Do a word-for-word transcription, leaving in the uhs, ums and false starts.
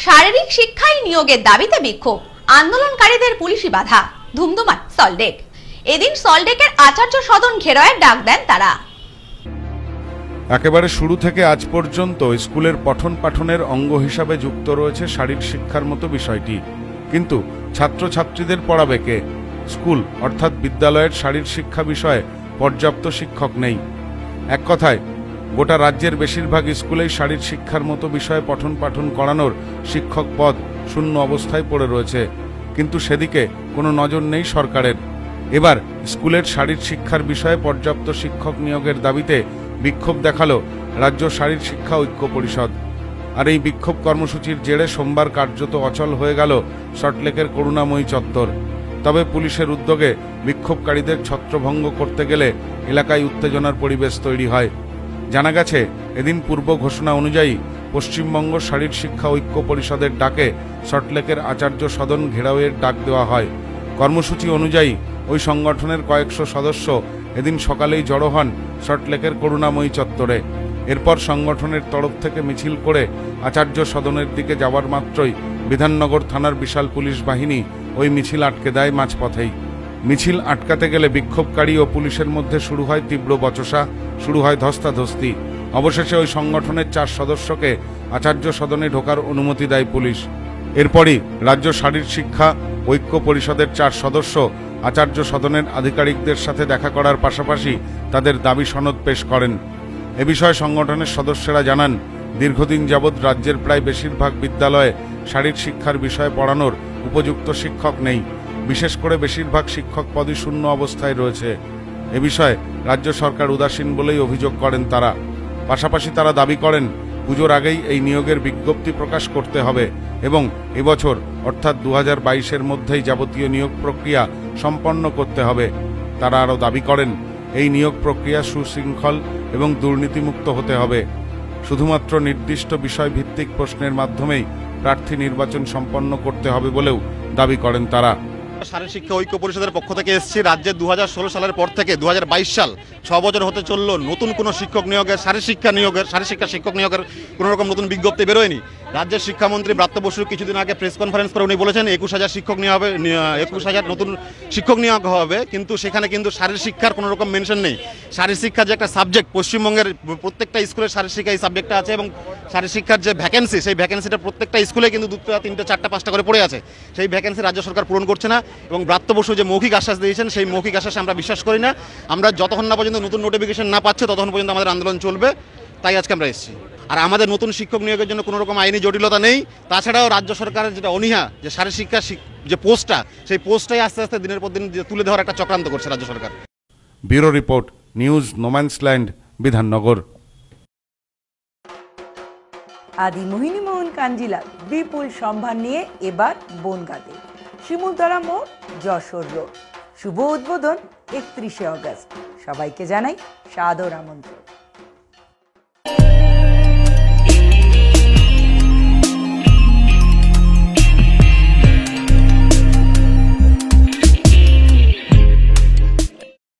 শারীরিক শিক্ষায় নিয়োগের দাবিতে বিক্ষোভ, আন্দোলনকারীদের পুলিশি বাধা, ধুমধুমান সল্টলেক। এদিন সল্টলেকের আচার্য সদন ঘেরাওয়ের ডাক দেন তারা। একেবারে শুরু থেকে আজ পর্যন্ত স্কুলের পঠন পাঠনের অঙ্গ হিসাবে যুক্ত রয়েছে শারীরিক শিক্ষার মতো বিষয়টি, কিন্তু ছাত্রছাত্রীদের পড়াবে কে? স্কুল অর্থাৎ বিদ্যালয়ের শারীরিক শিক্ষা বিষয়ে পর্যাপ্ত শিক্ষক নেই। এক কথায় গোটা রাজ্যের বেশিরভাগ স্কুলেই শারীরিক শিক্ষার মতো বিষয়ে পঠন পাঠন করানোর শিক্ষক পদ শূন্য অবস্থায় পড়ে রয়েছে, কিন্তু সেদিকে কোনো নজর নেই সরকারের। এবার স্কুলের শারীরিক শিক্ষার বিষয়ে পর্যাপ্ত শিক্ষক নিয়োগের দাবিতে বিক্ষোভ দেখালো রাজ্য শারীরিক শিক্ষা ঐক্য পরিষদ। আর এই বিক্ষোভ কর্মসূচির জেরে সোমবার কার্যত অচল হয়ে গেল সল্টলেকের করুণাময়ী চত্বর। তবে পুলিশের উদ্যোগে বিক্ষোভকারীদের ছত্রভঙ্গ করতে গেলে এলাকায় উত্তেজনার পরিবেশ তৈরি হয়। জানা গেছে, এদিন পূর্ব ঘোষণা অনুযায়ী পশ্চিমবঙ্গ শারীরিক শিক্ষা ঐক্য পরিষদের ডাকে সল্টলেকের আচার্য সদন ঘেরাওয়ের ডাক দেওয়া হয়। কর্মসূচি অনুযায়ী ওই সংগঠনের কয়েকশো সদস্য এদিন সকালেই জড়ো হন সল্টলেকের করুণাময়ী চত্বরে। এরপর সংগঠনের তরফ থেকে মিছিল করে আচার্য সদনের দিকে যাওয়ার মাত্রই বিধাননগর থানার বিশাল পুলিশ বাহিনী ওই মিছিল আটকে দেয় মাঝপথেই। মিছিল আটকাতে গেলে বিক্ষোভকারী ও পুলিশের মধ্যে শুরু হয় তীব্র বচসা, শুরু হয় ধস্তাধস্তি। অবশেষে ওই সংগঠনের চার সদস্যকে আচার্য সদনে ঢোকার অনুমতি দেয় পুলিশ। এরপরই রাজ্য শারীরিক শিক্ষা ঐক্য পরিষদের চার সদস্য আচার্য সদনের আধিকারিকদের সাথে দেখা করার পাশাপাশি তাদের দাবি সনদ পেশ করেন। এ বিষয়ে সংগঠনের সদস্যরা জানান, দীর্ঘদিন যাবৎ রাজ্যের প্রায় বেশিরভাগ বিদ্যালয়ে শারীরিক শিক্ষার বিষয়ে পড়ানোর উপযুক্ত শিক্ষক নেই। বিশেষ করে বেশিরভাগ শিক্ষক পদই শূন্য অবস্থায় রয়েছে। এ বিষয়ে রাজ্য সরকার উদাসীন বলেই অভিযোগ করেন তারা। পাশাপাশি তারা দাবি করেন, পুজোর আগেই এই নিয়োগের বিজ্ঞপ্তি প্রকাশ করতে হবে এবং এবছর অর্থাৎ দু হাজার বাইশের মধ্যেই যাবতীয় নিয়োগ প্রক্রিয়া সম্পন্ন করতে হবে। তারা আরও দাবি করেন, এই নিয়োগ প্রক্রিয়া সুশৃঙ্খল এবং দুর্নীতিমুক্ত হতে হবে। শুধুমাত্র নির্দিষ্ট বিষয়ভিত্তিক প্রশ্নের মাধ্যমেই প্রার্থী নির্বাচন সম্পন্ন করতে হবে বলেও দাবি করেন তারা। শারীরিক শিক্ষা ঐক্য পরিষদের পক্ষ থেকে এসেছি। রাজ্যে দু হাজার ষোলো সালের পর থেকে দু হাজার বাইশ সাল ছ বছর হতে চলল, নতুন কোনো শিক্ষক নিয়োগের শারীরিক শিক্ষা নিয়োগের শারীরিক শিক্ষা শিক্ষক নিয়োগের কোনো রকম নতুন বিজ্ঞপ্তি বেরোয়নি। রাজ্যের শিক্ষামন্ত্রী ব্রাত্য বসু কিছুদিন আগে প্রেস কনফারেন্স করে উনি বলেছেন একুশ হাজার শিক্ষক নিয়োগ হবে, একুশ হাজার নতুন শিক্ষক নিয়োগ হবে, কিন্তু সেখানে কিন্তু শারীরিক শিক্ষার কোনো রকম মেনশন নেই। শারীরিক শিক্ষার যে একটা সাবজেক্ট, পশ্চিমবঙ্গের প্রত্যেকটা স্কুলের শারীরিক শিক্ষা এই সাবজেক্টটা আছে এবং শারীরিক শিক্ষার যে ভ্যাকেন্সি, সেই ভ্যাকেন্সিটা প্রত্যেকটা স্কুলে কিন্তু দুটো তিনটে চারটা পাঁচটা করে পড়ে আছে। সেই ভ্যাকেন্সি রাজ্য সরকার পূরণ করছে না এবং ব্রাত্য বসু যে মৌখিক আশ্বাস দিয়েছেন সেই মৌখিক আশ্বাসে আমরা বিশ্বাস করি না। আমরা যতক্ষণ না পর্যন্ত নতুন নোটিফিকেশন না পাচ্ছে ততক্ষণ পর্যন্ত আমাদের আন্দোলন চলবে। তাই আজকে আমরা এসেছি। আর আমাদের নতুন শিক্ষক নিয়োগের জন্য কোনো রকম আইনি জটিলতা নেই। তাছাড়াও রাজ্য সরকারের যেটা অনীহা, যে শারীরিক শিক্ষা যে পোস্টটা, সেই পোস্টটাই আস্তে আস্তে দিনের পর দিন তুলে দেওয়ার একটা চক্রান্ত করছে রাজ্য সরকার। Bureau report, news, no man's land, Bidhannagar. Adi Mohini মোহন কাঞ্জিলাল বিপুল সম্ভার নিয়ে এবার বনগাঁতে শিমুলতলা মোড়, যশোর রোড। শুভ উদ্বোধন একত্রিশে অগস্ট। সবাইকে জানাই সাদর আমন্ত্রণ।